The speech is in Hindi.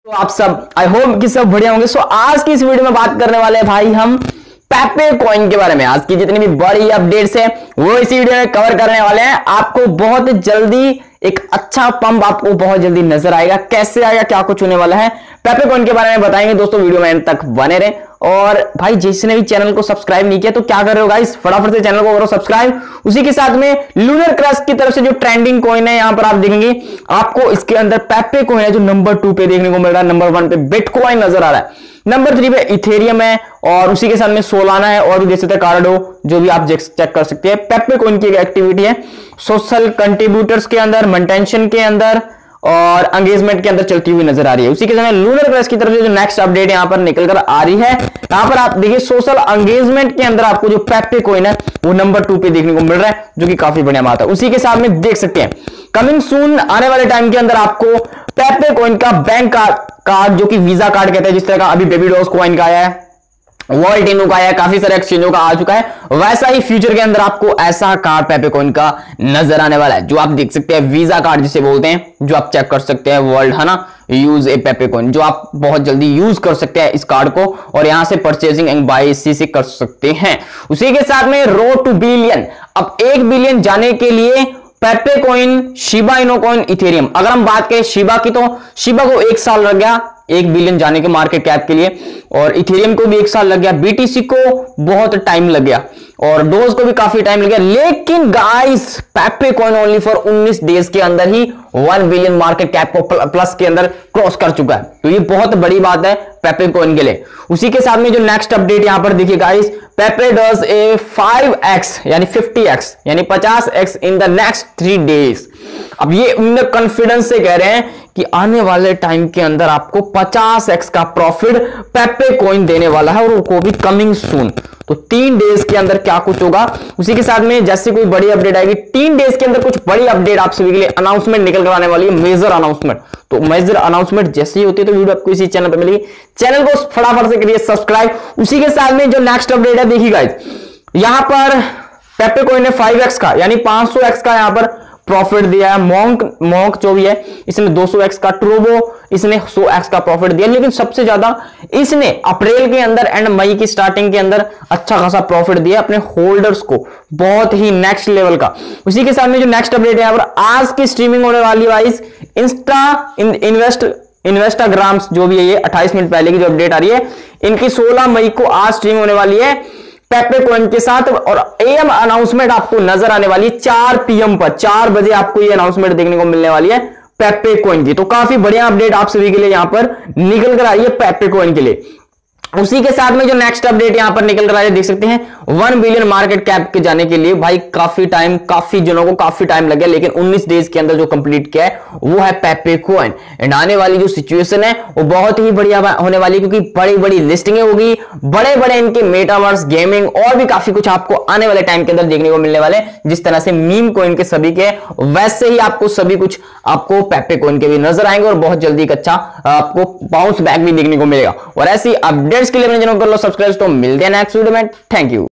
तो आप सब आई होप कि सब बढ़िया होंगे। सो आज की इस वीडियो में बात करने वाले हैं भाई हम पेपे कॉइन के बारे में। आज की जितनी भी बड़ी अपडेट्स है वो इसी वीडियो में कवर करने वाले हैं। आपको बहुत जल्दी एक अच्छा पंप आपको बहुत जल्दी नजर आएगा, कैसे आएगा, क्या कुछ होने वाला है, पेपे कॉइन के बारे में बताएंगे दोस्तों। वीडियो में एंड तक बने रहे। और भाई जिसने भी चैनल को सब्सक्राइब नहीं किया तो क्या कर रहे हो गाइस, फटाफट से चैनल को करो सब्सक्राइब। उसी के साथ में लूनर क्रश की तरफ से जो ट्रेंडिंग कॉइन है यहां पर आप देखेंगे, आपको इसके अंदर पेपे कॉइन है जो नंबर 2 पे देखने को मिल रहा है। नंबर 1 पे बिटकॉइन नजर आ रहा है, नंबर 3 पे इथेरियम है और उसी के साथ में सोलाना है और भी देख सकते हैं कार्डो, जो भी आप चेक कर सकते हैं। पेपे कॉइन की एक एक्टिविटी है सोशल कंट्रीब्यूटर्स के अंदर, मेंटेशन के अंदर और एंगेजमेंट के अंदर चलती हुई नजर आ रही है। उसी के साथ लूनर क्रश की तरफ से जो नेक्स्ट अपडेट यहां पर निकल कर आ रही है, यहां पर आप देखिए सोशल एंगेजमेंट के अंदर आपको जो पेपे कॉइन है वो नंबर 2 पे देखने को मिल रहा है, जो कि काफी बढ़िया बात है। उसी के साथ में देख सकते हैं कमिंग सून आने वाले टाइम के अंदर आपको पेपे कॉइन का बैंक कार्ड जो कि वीजा कार्ड कहते हैं, जिस तरह का अभी बेबी डॉस कॉइन का आया है, वर्ल्ड इनो का आया, काफी सारे एक्सचेंजों का आ चुका है, वैसा ही फ्यूचर के अंदर आपको ऐसा कार्ड पेपे कॉइन का नजर आने वाला है, जो आप देख सकते हैं वीजा कार्ड जिसे बोलते हैं, जो आप चेक कर सकते हैं वर्ल्ड है ना, यूज ए पेपे कॉइन, जो आप बहुत जल्दी यूज कर सकते हैं इस कार्ड को और यहां से परचेजिंग एंड बाय इसी से कर सकते हैं। उसी के साथ में रोड टू बिलियन, अब 1 बिलियन जाने के लिए Pepe coin, Shiba Inu coin, Ethereum. अगर हम बात करें शिबा की तो शिबा को 1 साल लग गया 1 बिलियन जाने के मार्केट कैप के लिए, और इथेरियम को भी 1 साल लग गया, बीटीसी को बहुत टाइम लग गया और डोज को भी काफी टाइम लग गया। लेकिन guys Pepe coin only for 19 days के अंदर ही 1 बिलियन मार्केट कैप को प्लस के अंदर क्रॉस कर चुका है, तो ये बहुत बड़ी बात है पेपे कॉइन के लिए। उसी के साथ में जो नेक्स्ट अपडेट यहां पर देखिए गाइस, पेपे डज ए 5x यानी 50x यानी 50x in the next 3 days. अब ये उन्हें कॉन्फिडेंस से कह रहे हैं कि आने वाले टाइम के अंदर आपको 50x का प्रॉफिट पेपे कॉइन देने वाला है और वो भी कमिंग सून। तो 3 डेज के अंदर क्या कुछ होगा, उसी के साथ में जैसे कोई बड़ी अपडेट आएगी 3 डेज के अंदर कुछ बड़ी अपडेट आप सभी के लिए अनाउंसमेंट निकल कर आने वाली है, मेजर अनाउंसमेंट। तो मेजर अनाउंसमेंट जैसे ही होती है तो वीडियो आपको इसी चैनल पर मिलेगी, चैनल को फटाफट से करिए सब्सक्राइब। उसी के साथ में जो नेक्स्ट अपडेट है देखिए गाइस, यहां पर पेपे कॉइन ने 5x का यानी 500x का यहां पर प्रॉफिट दिया है। मॉन्क जो भी है इसने 200x का, ट्रोबो इसने 100x का प्रॉफिट दिया, लेकिन सबसे ज्यादा इसने अप्रैल के अंदर एंड मई की स्टार्टिंग के अंदर अच्छा खासा प्रॉफिट दिया अपने होल्डर्स को, बहुत ही नेक्स्ट लेवल का। उसी के साथ में जो नेक्स्ट अपडेट है यहाँ पर आज की स्ट्रीमिंग होने वाली वाइज इन्वेस्टाग्राम्स जो भी है, ये 28 मिनट पहले की जो अपडेट आ रही है, इनकी 16 मई को आज स्ट्रीम होने वाली है पेपे कॉइन के साथ और एएम अनाउंसमेंट आपको नजर आने वाली है 4 PM पर, 4 बजे आपको ये अनाउंसमेंट देखने को मिलने वाली है पेपे कॉइन की। तो काफी बढ़िया अपडेट आप सभी के लिए यहां पर निकल कर आई है पेपे कॉइन के लिए। उसी के साथ में जो नेक्स्ट अपडेट यहां पर निकल कर आ रही है देख सकते हैं 1 बिलियन मार्केट कैप के जाने के लिए भाई काफी टाइम, काफी जनों को काफी टाइम लग गया, लेकिन 19 डेज के अंदर जो कंप्लीट किया है वो है पेपे कॉइन। एंड आने वाली जो सिचुएशन है वो बहुत ही बढ़िया होने वाली है, क्योंकि बड़ी बड़ी लिस्टिंगें होगी, बड़े बड़े इनके मेटावर्स, गेमिंग और भी काफी कुछ आपको आने वाले टाइम के अंदर देखने को मिलने वाले। जिस तरह से मीम कॉइन के सभी के, वैसे ही आपको सभी कुछ आपको पेपे कॉइन के भी नजर आएंगे और बहुत जल्दी एक अच्छा आपको बाउंस बैक भी देखने को मिलेगा। और ऐसी अपडेट के लिए अपने चैनल को कर लो सब्सक्राइब। तो मिलते हैं नेक्स्ट वीडियो में, थैंक यू।